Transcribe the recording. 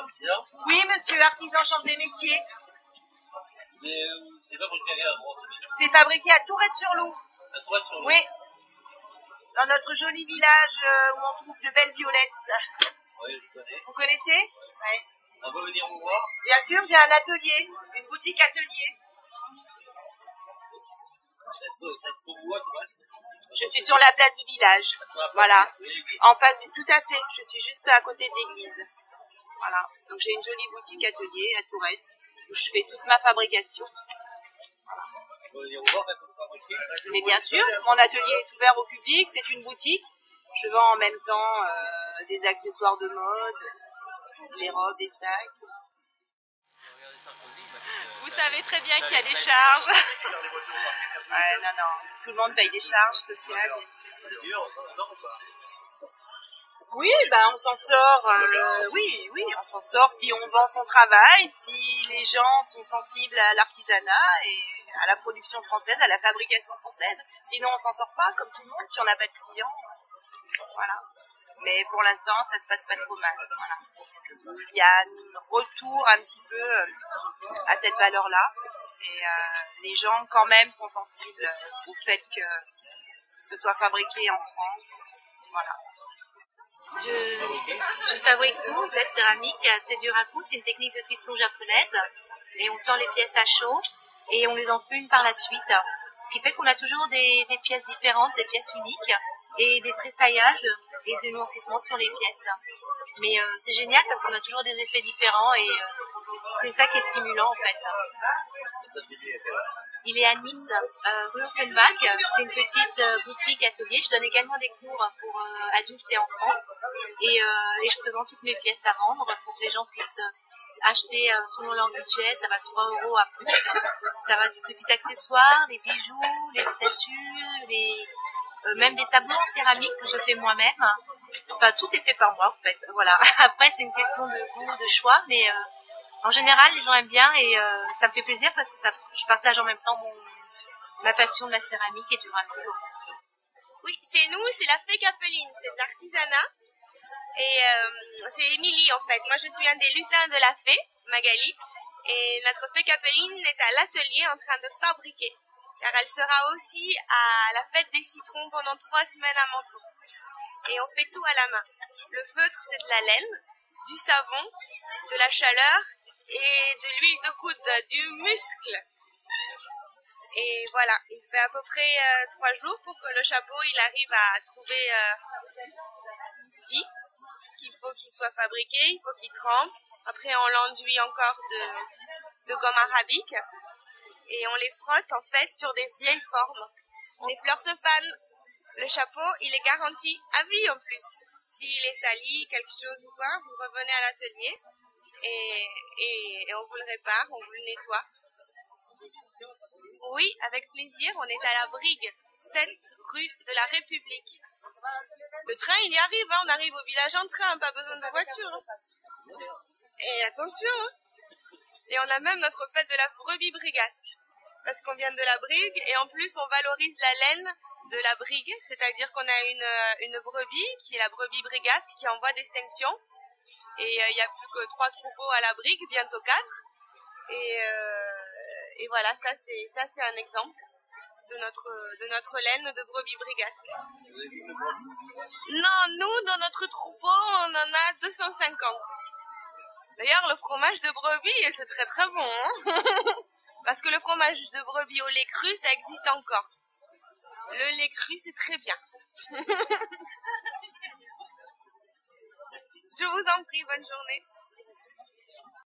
Oui, monsieur, artisan chambre des métiers. C'est fabriqué à Tourette-sur-Loup. Oui. Dans notre joli village où on trouve de belles violettes. Oui, je connais. Vous connaissez? Oui. On peut venir vous voir? Bien sûr, j'ai un atelier, une boutique atelier. Je suis sur la place du village. Voilà. En face du... Tout à fait. Je suis juste à côté de l'église. Voilà. Donc j'ai une jolie boutique atelier à Tourette où je fais toute ma fabrication. Mais bien sûr, mon atelier est ouvert au public, c'est une boutique. Je vends en même temps des accessoires de mode, des robes, des sacs. Vous savez très bien qu'il y a des charges. Ouais, non, tout le monde paye des charges sociales, bien sûr. Oui, on s'en sort. Oui, on s'en sort si on vend son travail, si les gens sont sensibles à l'artisanat et à la production française, à la fabrication française. Sinon, on s'en sort pas, comme tout le monde, si on n'a pas de clients. Voilà. Mais pour l'instant, ça se passe pas trop mal. Voilà. Il y a un retour un petit peu à cette valeur-là. Et les gens, quand même, sont sensibles au fait que ce soit fabriqué en France. Voilà. Je fabrique tout, de la céramique, c'est du raku, c'est une technique de cuisson japonaise. Et on sent les pièces à chaud et on les enfume par la suite. Ce qui fait qu'on a toujours des pièces différentes, des pièces uniques et des tressaillages et des noircissements sur les pièces. Mais c'est génial parce qu'on a toujours des effets différents et c'est ça qui est stimulant en fait. Il est à Nice, rue Offenbach. C'est une petite boutique atelier. Je donne également des cours pour adultes et enfants. Et je présente toutes mes pièces à vendre pour que les gens puissent acheter selon leur budget. Ça va 3 € à plus. Ça va du petit accessoire, les bijoux, les statues, même des tableaux en céramique que je fais moi-même. Enfin, tout est fait par moi en fait. Voilà. Après, c'est une question de goût, de choix, mais en général, les gens aiment bien et ça me fait plaisir parce que je partage en même temps ma passion de la céramique et du raku. Oui, c'est nous, c'est la fée Capeline, c'est de l'artisanat. Et c'est Émilie en fait. Moi, je suis un des lutins de la fée, Magali. Et notre fée Capeline est à l'atelier en train de fabriquer. Car elle sera aussi à la fête des citrons pendant 3 semaines à Menton. Et on fait tout à la main. Le feutre, c'est de la laine, du savon, de la chaleur et de l'huile de coude, du muscle. Et voilà, il fait à peu près 3 jours pour que le chapeau il arrive à trouver vie. Parce qu'il faut qu'il soit fabriqué, il faut qu'il trempe. Après on l'enduit encore de gomme arabique. Et on les frotte en fait sur des vieilles formes. Les fleurs se fanent. Le chapeau, il est garanti à vie en plus. S'il est sali, quelque chose ou quoi, vous revenez à l'atelier et on vous le répare, on vous le nettoie. Oui, avec plaisir, on est à la Brigue, 7 rue de la République. Le train, il y arrive, on arrive au village en train, pas besoin de voiture. Et attention, et on a même notre fête de la brebis brigasque. Parce qu'on vient de la Brigue et en plus on valorise la laine de la Brigue, c'est-à-dire qu'on a une brebis qui est la brebis brigasque qui est en voie d'extinction et il n'y a plus que 3 troupeaux à la Brigue, bientôt 4 et voilà, ça c'est un exemple de notre laine de brebis brigasque. Non, nous dans notre troupeau on en a 250. D'ailleurs le fromage de brebis c'est très très bon parce que le fromage de brebis au lait cru ça existe encore. Le lait cru, c'est très bien. Je vous en prie, bonne journée.